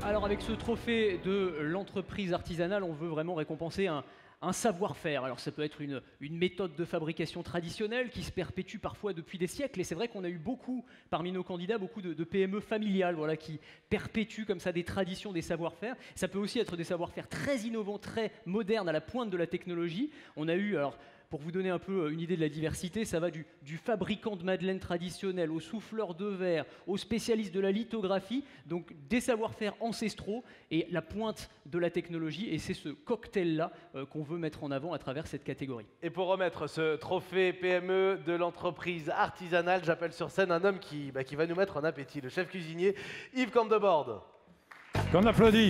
Alors avec ce trophée de l'entreprise artisanale, on veut vraiment récompenser un savoir-faire. Alors ça peut être une méthode de fabrication traditionnelle qui se perpétue parfois depuis des siècles. Et c'est vrai qu'on a eu beaucoup, parmi nos candidats, beaucoup de PME familiales voilà, qui perpétuent comme ça des traditions, des savoir-faire. Ça peut aussi être des savoir-faire très innovants, très modernes, à la pointe de la technologie. On a eu, alors, pour vous donner un peu une idée de la diversité, ça va du fabricant de madeleine traditionnel au souffleur de verre, au spécialiste de la lithographie, donc des savoir-faire ancestraux et la pointe de la technologie. Et c'est ce cocktail-là qu'on veut mettre en avant à travers cette catégorie. Et pour remettre ce trophée PME de l'entreprise artisanale, j'appelle sur scène un homme qui va nous mettre en appétit, le chef cuisinier Yves Candebord. Qu'on applaudit.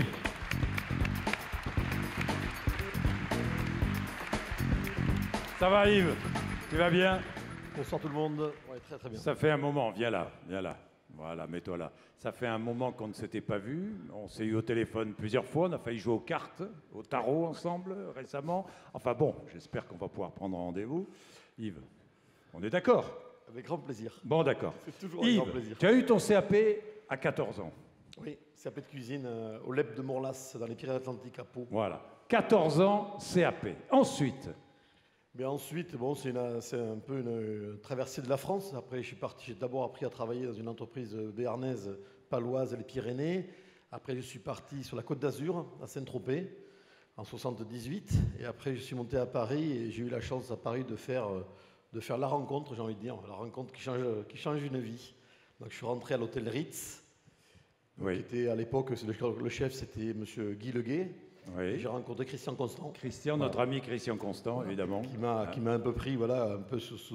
Ça va Yves? Tu vas bien? Bonsoir tout le monde. Ouais, très très bien. Ça fait un moment, viens là, viens là. Voilà, mets-toi là. Ça fait un moment qu'on ne s'était pas vu. On s'est eu au téléphone plusieurs fois. On a failli jouer aux cartes, au tarot ensemble récemment. Enfin bon, j'espère qu'on va pouvoir prendre rendez-vous. Yves, on est d'accord? Avec grand plaisir. Bon, d'accord. C'est toujours un grand Yves, plaisir. tu as eu ton CAP à 14 ans. Oui, CAP de cuisine au LEP de Morlas, dans les Pyrénées-Atlantiques à Pau. Voilà. 14 ans, CAP. Ensuite? Mais ensuite, bon, c'est un peu une traversée de la France. Après, j'ai d'abord appris à travailler dans une entreprise béarnaise, paloise, les Pyrénées. Après, je suis parti sur la Côte d'Azur, à Saint-Tropez, en 78. Et après, je suis monté à Paris et j'ai eu la chance à Paris de faire la rencontre, j'ai envie de dire, la rencontre qui change une vie. Donc, je suis rentré à l'hôtel Ritz. Oui. Qui était à l'époque, le chef, c'était M. Guy Leguet. Oui. J'ai rencontré Christian Constant. Christian, notre ami Christian Constant, évidemment. Qui m'a un peu pris, voilà, un peu sous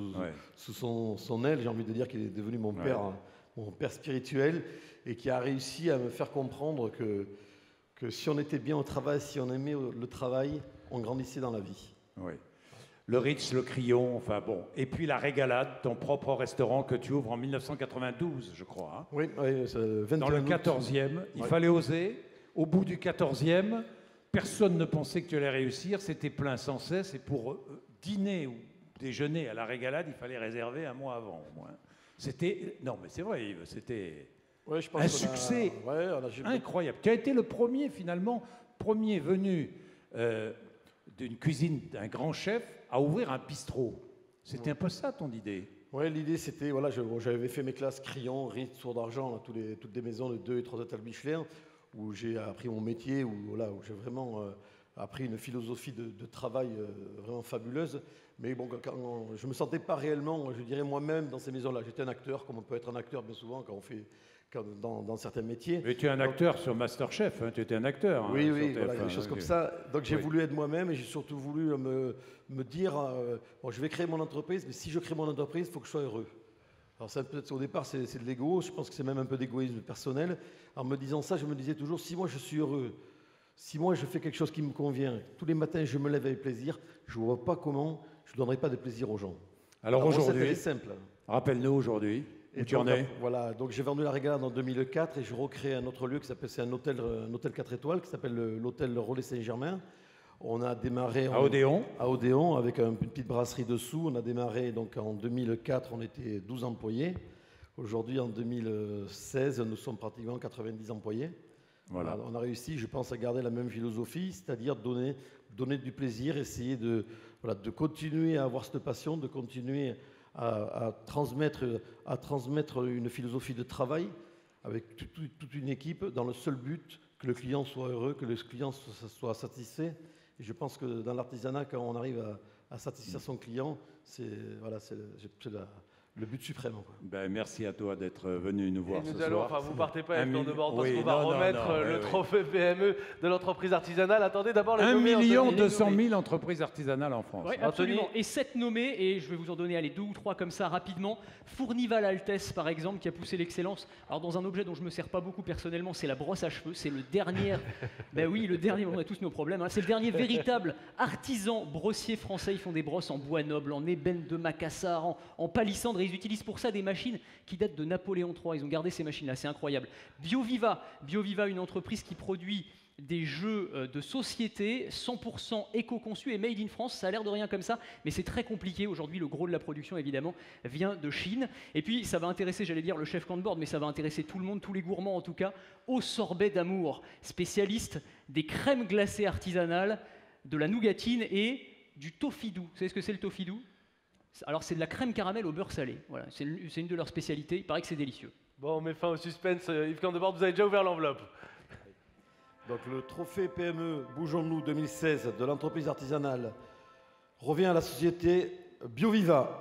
son aile. J'ai envie de dire qu'il est devenu mon père spirituel et qui a réussi à me faire comprendre que si on était bien au travail, si on aimait le travail, on grandissait dans la vie. Oui. Le Ritz, le Crillon, enfin bon. Et puis la Régalade, ton propre restaurant que tu ouvres en 1992, je crois. Hein. Oui, 21 dans le août. 14e. Il fallait oser. Au bout du 14e, personne ne pensait que tu allais réussir. C'était plein sans cesse. Et pour dîner ou déjeuner à la Régalade, il fallait réserver un mois avant au moins. C'était... Non, mais c'est vrai, Yves. C'était un succès incroyable. Tu as été le premier, finalement, venu d'une cuisine d'un grand chef à ouvrir un bistrot. C'était un peu ça, ton idée? Oui, l'idée, c'était... Voilà, j'avais fait mes classes Crillon, Ritz, Sourd d'Argent, toutes des maisons de 2 et 3 étoiles Michelin, où j'ai appris mon métier, où j'ai vraiment appris une philosophie de travail vraiment fabuleuse. Mais bon, je ne me sentais pas réellement, je dirais moi-même, dans ces maisons-là. J'étais un acteur, comme on peut être un acteur bien souvent dans certains métiers. Mais tu es un acteur sur Masterchef, hein, tu étais un acteur. Oui, hein, oui, voilà, des choses comme ça. Donc j'ai voulu être moi-même et j'ai surtout voulu me dire, bon, je vais créer mon entreprise, mais si je crée mon entreprise, il faut que je sois heureux. Alors ça, peut-être, au départ, c'est de l'ego, je pense que c'est même un peu d'égoïsme personnel. En me disant ça, je me disais toujours, si moi je suis heureux, si moi je fais quelque chose qui me convient, tous les matins je me lève avec plaisir, je ne vois pas comment je ne donnerai pas de plaisir aux gens. Alors aujourd'hui, c'est simple. Rappelle-nous aujourd'hui, où tu en es. Voilà, donc j'ai vendu la Régalade en 2004 et je recrée un autre lieu qui s'appelle, c'est un hôtel 4 étoiles qui s'appelle l'hôtel Relais Saint-Germain. On a démarré à Odéon. À Odéon, avec une petite brasserie dessous. On a démarré donc en 2004, on était 12 employés. Aujourd'hui, en 2016, nous sommes pratiquement 90 employés. Voilà. On a réussi, je pense, à garder la même philosophie, c'est-à-dire donner du plaisir, essayer de continuer à avoir cette passion, de continuer à transmettre une philosophie de travail avec toute une équipe dans le seul but que le client soit heureux, que le client soit satisfait. Et je pense que dans l'artisanat, quand on arrive à satisfaire son client, c'est le but suprême. Ben, merci à toi d'être venu nous voir ce soir. Enfin, vous partez pas avec de bord parce qu'on va remettre le trophée PME de l'entreprise artisanale. Attendez d'abord les 1 200 000 entreprises artisanales en France. Oui, absolument. Et 7 nommés, et je vais vous en donner 2 ou 3 comme ça rapidement. Fournival Altesse, par exemple, qui a poussé l'excellence. Alors, dans un objet dont je ne me sers pas beaucoup personnellement, c'est la brosse à cheveux. C'est le dernier. Ben oui, le dernier, on a tous nos problèmes. Hein. C'est le dernier véritable artisan brossier français. Ils font des brosses en bois noble, en ébène de Macassar, en palissandre. Et ils utilisent pour ça des machines qui datent de Napoléon III. Ils ont gardé ces machines-là, c'est incroyable. BioViva, une entreprise qui produit des jeux de société 100% éco-conçus et made in France. Ça a l'air de rien comme ça, mais c'est très compliqué. Aujourd'hui, le gros de la production, évidemment, vient de Chine. Et puis, ça va intéresser, j'allais dire, le chef Cantboard, mais ça va intéresser tout le monde, tous les gourmands en tout cas, au sorbet d'amour, spécialiste des crèmes glacées artisanales, de la nougatine et du tofidou. Vous savez ce que c'est le tofidou? Alors, c'est de la crème caramel au beurre salé. Voilà, c'est une de leurs spécialités. Il paraît que c'est délicieux. Bon, on met fin au suspense. Yves Cantboard, vous avez déjà ouvert l'enveloppe. Donc le trophée PME Bougeons-nous 2016 de l'entreprise artisanale revient à la société BioViva.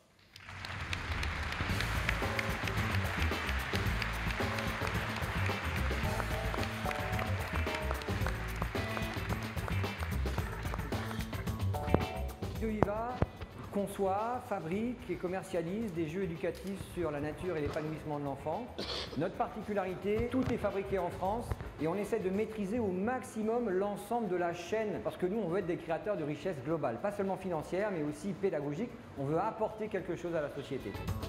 BioViva conçoit, fabrique et commercialise des jeux éducatifs sur la nature et l'épanouissement de l'enfant. Notre particularité, tout est fabriqué en France et on essaie de maîtriser au maximum l'ensemble de la chaîne parce que nous, on veut être des créateurs de richesse globale, pas seulement financière mais aussi pédagogique. On veut apporter quelque chose à la société.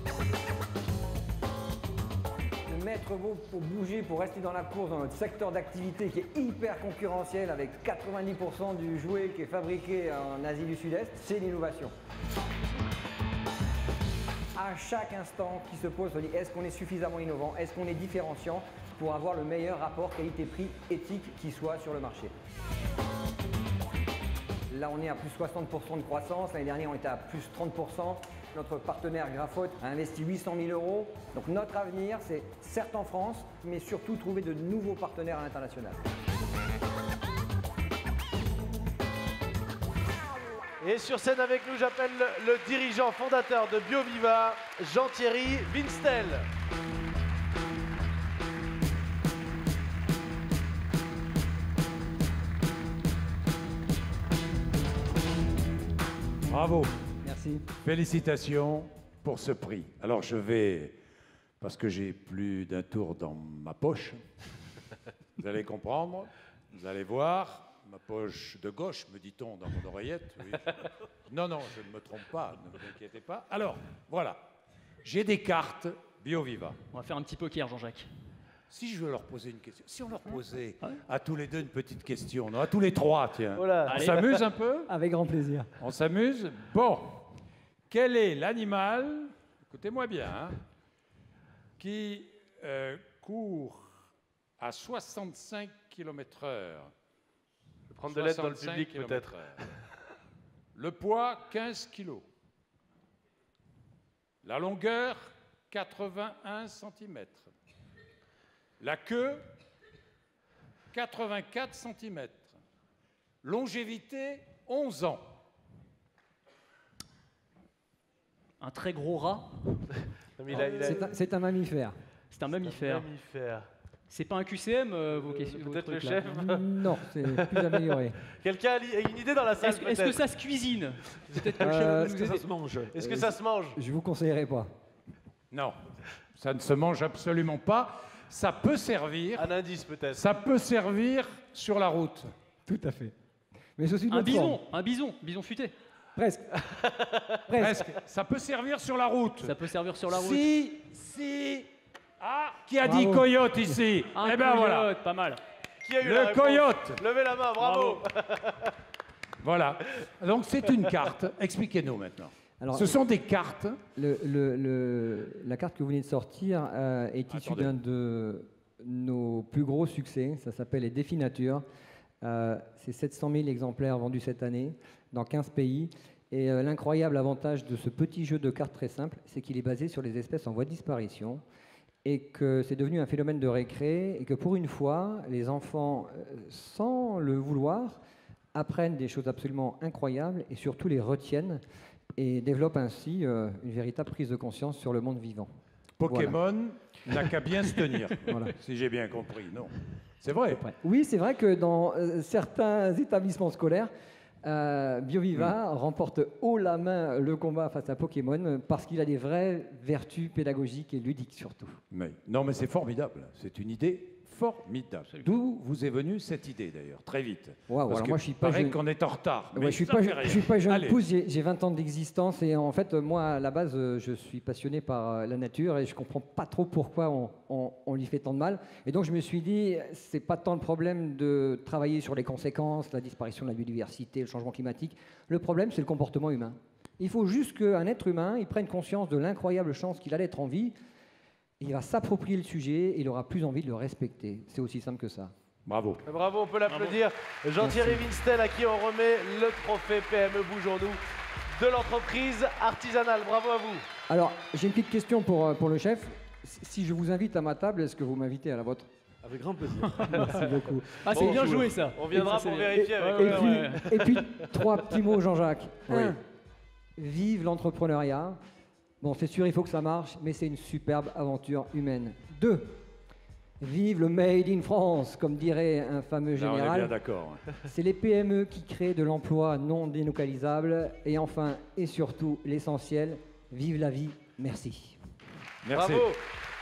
Le maître mot pour bouger, pour rester dans la course dans notre secteur d'activité qui est hyper concurrentiel avec 90% du jouet qui est fabriqué en Asie du Sud-Est, c'est l'innovation. À chaque instant qui se pose, on dit est-ce qu'on est suffisamment innovant, est-ce qu'on est différenciant pour avoir le meilleur rapport qualité-prix éthique qui soit sur le marché. Là, on est à plus 60% de croissance. L'année dernière, on était à plus 30%. Notre partenaire Graphote a investi 800 000 €. Donc notre avenir, c'est certes en France, mais surtout trouver de nouveaux partenaires à l'international. Et sur scène avec nous, j'appelle le dirigeant fondateur de BioViva, Jean-Thierry Winstel. Bravo. Merci. Félicitations pour ce prix. Alors je vais, parce que j'ai plus d'un tour dans ma poche, vous allez comprendre, vous allez voir, ma poche de gauche, me dit-on dans mon oreillette. Oui. Non, non, je ne me trompe pas, ne vous inquiétez pas. Alors, voilà, j'ai des cartes BioViva. On va faire un petit poker, Jean-Jacques. Si je veux leur poser une question, si on leur posait à tous les deux une petite question, non, à tous les trois, tiens, Voilà. on s'amuse un peu? Avec grand plaisir. On s'amuse? Bon, quel est l'animal, écoutez-moi bien, hein, qui court à 65 km/h? Je vais prendre de l'aide dans le public peut-être. Le poids, 15 kg. La longueur, 81 cm. La queue, 84 cm. Longévité, 11 ans. Un très gros rat. C'est un mammifère. C'est un mammifère. Mammifère. C'est pas un QCM, vos questions? Peut-être le trucs, là. chef. Non, c'est plus amélioré. Quelqu'un a une idée dans la salle Est-ce que peut-être? ça se cuisine? Peut-être que le chef va Est-ce nous que ça aider. se mange? Est-ce que ça se mange? Je vous conseillerais pas. Non, ça ne se mange absolument pas. Ça peut servir. Un indice peut-être. Ça peut servir sur la route. Tout à fait. Mais je suis de Un l'autre forme. bison, bison futé. Presque. Presque. Ça peut servir sur la route. Ça peut servir sur la route. Si. Ah, qui a Bravo. dit coyote ici? Un Eh ben voilà. coyote, pas mal. Qui a eu la Le réponse? coyote. Levez la main, bravo. Voilà. Donc c'est une carte. Expliquez-nous maintenant. Alors, Ce sont des cartes. la carte que vous venez de sortir est issue Attendez. d'un de nos plus gros succès. Ça s'appelle les Défis Nature. C'est 700 000 exemplaires vendus cette année dans 15 pays. Et l'incroyable avantage de ce petit jeu de cartes très simple, c'est qu'il est basé sur les espèces en voie de disparition et que c'est devenu un phénomène de récré et que pour une fois, les enfants, sans le vouloir, apprennent des choses absolument incroyables et surtout les retiennent et développent ainsi une véritable prise de conscience sur le monde vivant. Pokémon n'a qu'à bien se tenir. Voilà. Si j'ai bien compris, non. C'est vrai. Oui, c'est vrai que dans certains établissements scolaires, BioViva remporte haut la main le combat face à Pokémon parce qu'il a des vraies vertus pédagogiques et ludiques surtout. Non, mais c'est formidable. C'est une idée formidable. D'où vous est venue cette idée d'ailleurs, très vite. Wow, Parce alors que moi, je suis pas paraît jeune. qu'on est en retard. Ouais, mais je ça suis pas jeune Allez. pousse, j'ai 20 ans d'existence et en fait, moi, à la base, je suis passionné par la nature et je comprends pas trop pourquoi on lui fait tant de mal. Et donc, je me suis dit, c'est pas tant le problème de travailler sur les conséquences, la disparition de la biodiversité, le changement climatique. Le problème, c'est le comportement humain. Il faut juste qu'un être humain, il prenne conscience de l'incroyable chance qu'il a d'être en vie. Il va s'approprier le sujet et il aura plus envie de le respecter. C'est aussi simple que ça. Bravo. Bravo, on peut l'applaudir. Jean-Thierry Winstel, à qui on remet le trophée PME Bougeons-nous de l'entreprise artisanale. Bravo à vous. Alors, j'ai une petite question pour le chef. Si je vous invite à ma table, est-ce que vous m'invitez à la vôtre? Avec grand plaisir. Merci beaucoup. Ah, c'est bien joué ça. On viendra Ça, pour c'est- vérifier avec Et puis, 3 petits mots, Jean-Jacques. Oui. 1, vive l'entrepreneuriat. Bon, c'est sûr, il faut que ça marche, mais c'est une superbe aventure humaine. 2, vive le Made in France, comme dirait un fameux Là, on est bien général. d'accord. C'est les PME qui créent de l'emploi non délocalisable. Et enfin, et surtout, l'essentiel, vive la vie. Merci. Merci. Bravo.